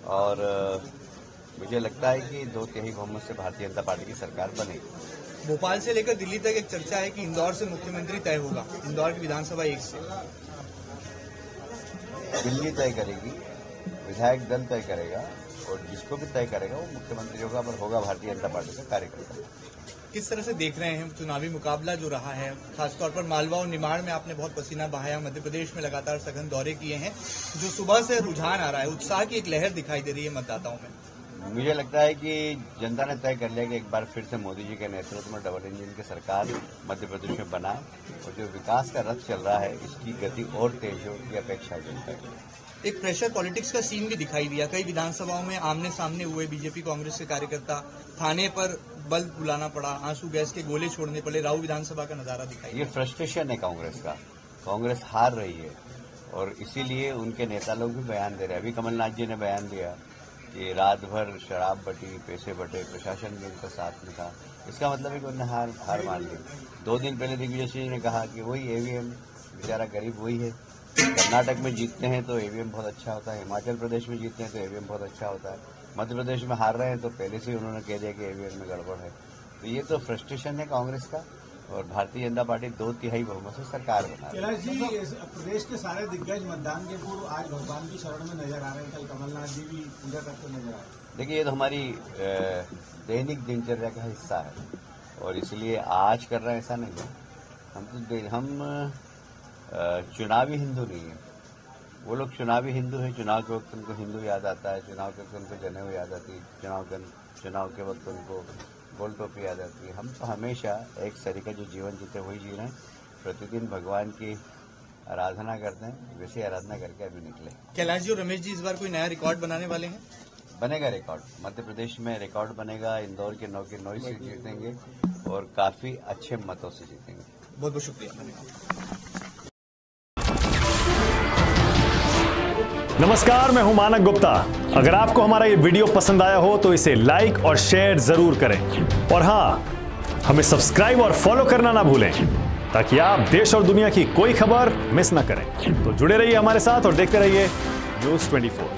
और मुझे लगता है कि 2/3 बहुमत से भारतीय जनता पार्टी की सरकार बनेगी। भोपाल से लेकर दिल्ली तक एक चर्चा है कि इंदौर से मुख्यमंत्री तय होगा, इंदौर की विधानसभा 1 से। दिल्ली तय करेगी, विधायक दल तय करेगा और जिसको भी तय करेगा वो मुख्यमंत्री होगा, पर होगा भारतीय जनता पार्टी का कार्यकर्ता। किस तरह से देख रहे हैं चुनावी मुकाबला जो रहा है, खासतौर पर मालवा और निमाड़ में आपने बहुत पसीना बहाया, मध्य प्रदेश में लगातार सघन दौरे किए हैं, जो सुबह से रुझान आ रहा है, उत्साह की एक लहर दिखाई दे रही है मतदाताओं में। मुझे लगता है कि जनता ने तय कर लिया कि एक बार फिर से मोदी जी के नेतृत्व में डबल इंजन की सरकार मध्य प्रदेश में बनाए और जो विकास का रथ चल रहा है इसकी गति और तेज हो की अपेक्षा जनता है। एक प्रेशर पॉलिटिक्स का सीन भी दिखाई दिया, कई विधानसभाओं में आमने सामने हुए बीजेपी कांग्रेस के कार्यकर्ता, थाने पर बल बुलाना पड़ा, आंसू गैस के गोले छोड़ने पड़े, राऊ विधानसभा का नजारा दिखाई। ये फ्रस्ट्रेशन है कांग्रेस का, कांग्रेस हार रही है और इसीलिए उनके नेता लोग भी बयान दे रहे हैं। अभी कमलनाथ जी ने बयान दिया कि रात भर शराब बटी, पैसे बटे, प्रशासन भी उनका साथ में था। इसका मतलब है कि उन्होंने हार मान ली। 2 दिन पहले दिग्विजय सिंह ने कहा कि वही ईवीएम, बेचारा गरीब वही है। कर्नाटक में जीतते हैं तो ईवीएम बहुत अच्छा होता है, हिमाचल प्रदेश में जीतते हैं तो ईवीएम बहुत अच्छा होता है, मध्य प्रदेश में हार रहे हैं तो पहले से ही उन्होंने कह दिया कि ईवीएम में गड़बड़ है। तो ये तो फ्रस्ट्रेशन है कांग्रेस का और भारतीय जनता पार्टी 2/3 बहुमत से सरकार बना रही है। कैलाश जी, प्रदेश के सारे दिग्गज मतदान के पूर्व आज भगवान की शरण में नजर आ रहे हैं, कल कमलनाथ जी भी पूजा करते नजर आ रहे हैं। देखिए, ये तो हमारी दैनिक दिनचर्या का हिस्सा है और इसलिए आज कर रहे हैं ऐसा नहीं है। हम चुनावी हिंदू नहीं है, वो लोग चुनावी हिंदू हैं। चुनाव के वक्त उनको हिंदू याद आता है, चुनाव के वक्त उनको जनेऊ याद आती है, चुनाव के वक्त उनको गोल टोपी याद आती है। हम तो हमेशा एक तरीका जो जीवन जीते वही जी रहे हैं, प्रतिदिन भगवान की आराधना करते हैं, वैसे आराधना करके अभी निकले। कैलाश जी और रमेश जी इस बार कोई नया रिकॉर्ड बनाने वाले हैं? बनेगा रिकॉर्ड, मध्य प्रदेश में रिकॉर्ड बनेगा। इंदौर के 9 की 9 सीट जीतेंगे और काफी अच्छे मतों से जीतेंगे। बहुत बहुत शुक्रिया। नमस्कार, मैं हूं मानक गुप्ता। अगर आपको हमारा ये वीडियो पसंद आया हो तो इसे लाइक और शेयर जरूर करें और हां, हमें सब्सक्राइब और फॉलो करना ना भूलें ताकि आप देश और दुनिया की कोई खबर मिस ना करें। तो जुड़े रहिए हमारे साथ और देखते रहिए न्यूज़ 24।